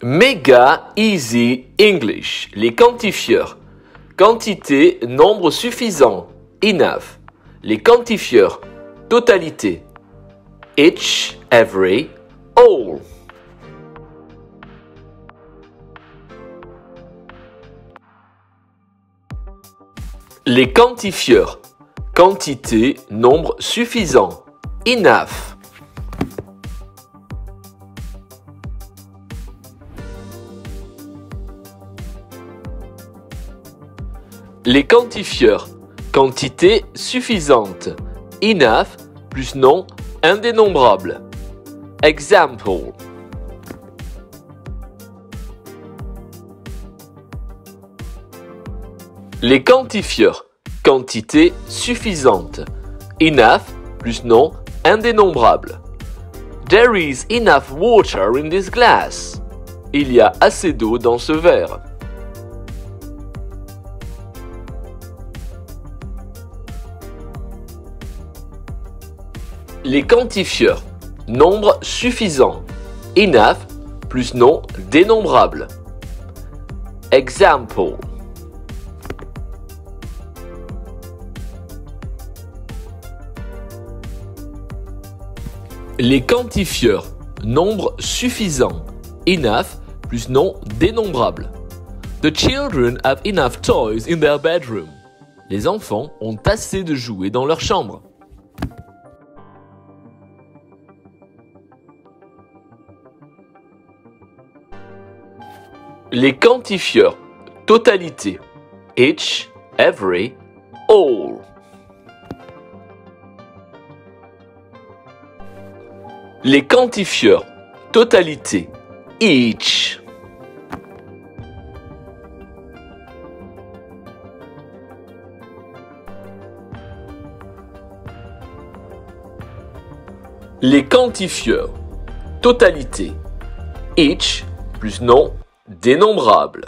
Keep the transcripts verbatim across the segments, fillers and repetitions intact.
Mega Easy English. Les quantifieurs. Quantité, nombre suffisant. Enough. Les quantifieurs. Totalité. Each, every, all. Les quantifieurs. Quantité, nombre suffisant. Enough. Les quantifieurs. Quantité suffisante. Enough plus nom indénombrable. Example. Les quantifieurs. Quantité suffisante. Enough plus nom indénombrable. There is enough water in this glass. Il y a assez d'eau dans ce verre. Les quantifieurs. Nombre suffisant. Enough plus nom dénombrable. Example. Les quantifieurs. Nombre suffisant. Enough plus nom dénombrable. The children have enough toys in their bedroom. Les enfants ont assez de jouets dans leur chambre. Les quantifieurs. Totalité. Each, every, all. Les quantifieurs. Totalité. Each. Les quantifieurs. Totalité. Each plus nom dénombrable.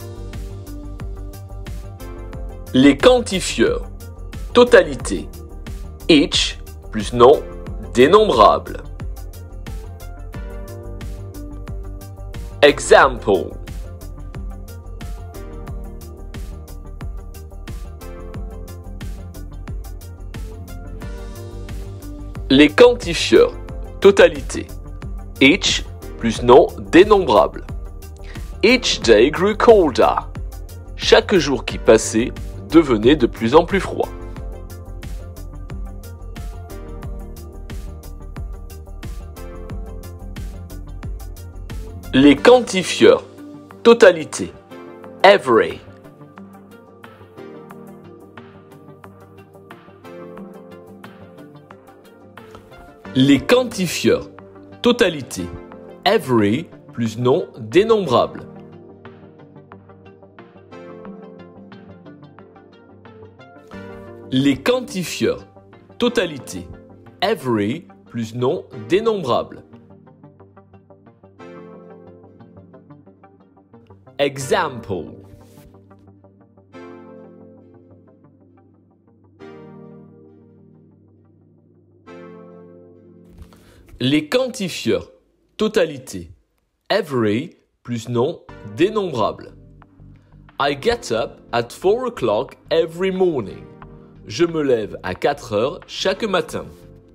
Les quantifieurs. Totalité. Each plus nom dénombrable. Example. Les quantifieurs. Totalité. Each plus nom dénombrable. Each day grew colder. Chaque jour qui passait devenait de plus en plus froid. Les quantifieurs. Totalité. Every. Les quantifieurs. Totalité. Every plus nom dénombrable. Les quantifieurs. Totalité. Every plus nom dénombrable. Example. Les quantifieurs. Totalité. Every plus nom dénombrable. I get up at four o'clock every morning. Je me lève à quatre heures chaque matin.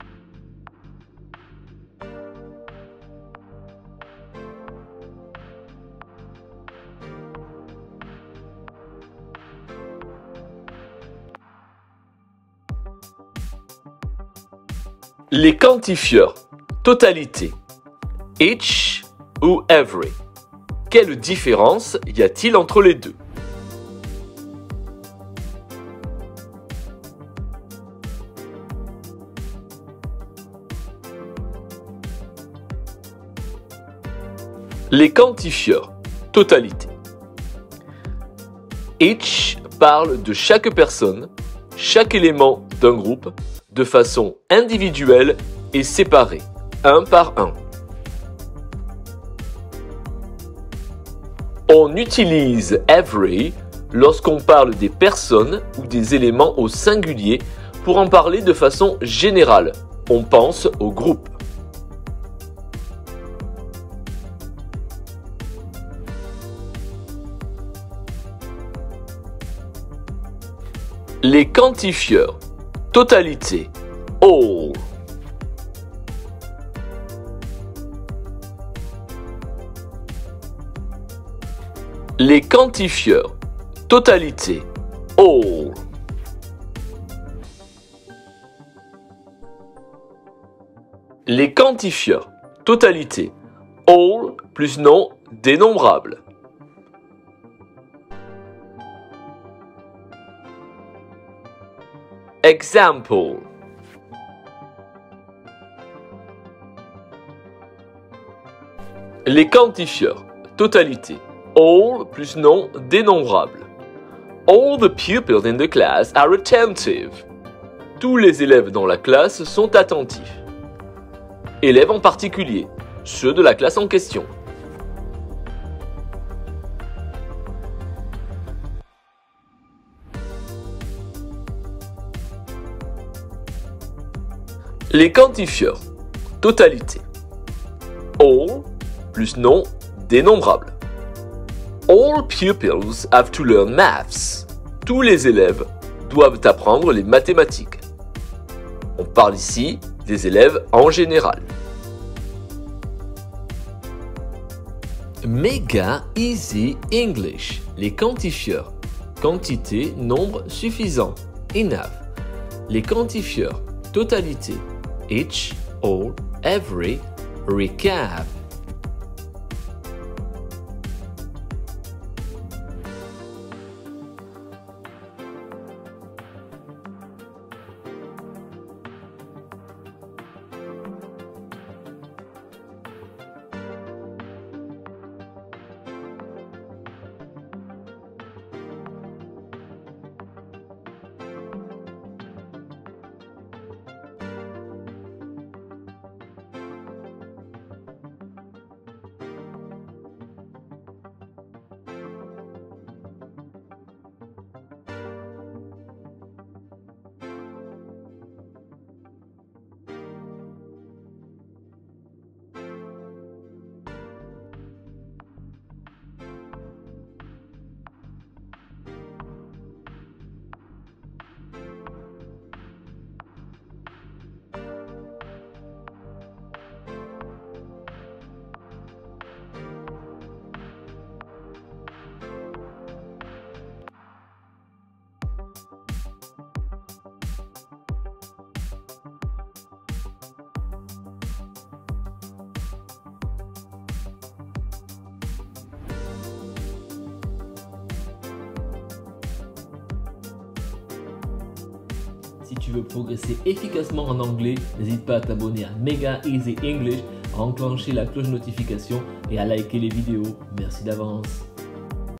Les quantifieurs. Totalité. Each ou every. Quelle différence y a-t-il entre les deux? Les quantifieurs. Totalité. Each parle de chaque personne, chaque élément d'un groupe, de façon individuelle et séparée, un par un. On utilise every lorsqu'on parle des personnes ou des éléments au singulier pour en parler de façon générale. On pense au groupe. Les quantifieurs. Totalité. All. Les quantifieurs. Totalité. All. Les quantifieurs. Totalité. All plus nom dénombrable. Example. Les quantifieurs. Totalité. All plus nom dénombrable. All the pupils in the class are attentive. Tous les élèves dans la classe sont attentifs. Élèves en particulier, ceux de la classe en question. Les quantifieurs. Totalité. All plus nom dénombrable. All pupils have to learn maths. Tous les élèves doivent apprendre les mathématiques. On parle ici des élèves en général. Mega Easy English. Les quantifieurs. Quantité, nombre suffisant. Enough. Les quantifieurs. Totalité. Each, all, every. Recap. Si tu veux progresser efficacement en anglais, n'hésite pas à t'abonner à Mega Easy English, à enclencher la cloche notification et à liker les vidéos. Merci d'avance.